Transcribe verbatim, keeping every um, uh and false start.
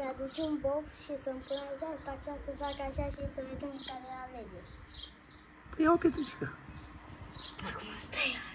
să-mi aduci un bob și să-mi pun aici, după aceea să fac așa și să vedem care alege. Păi ia o pietricică. Acum stai.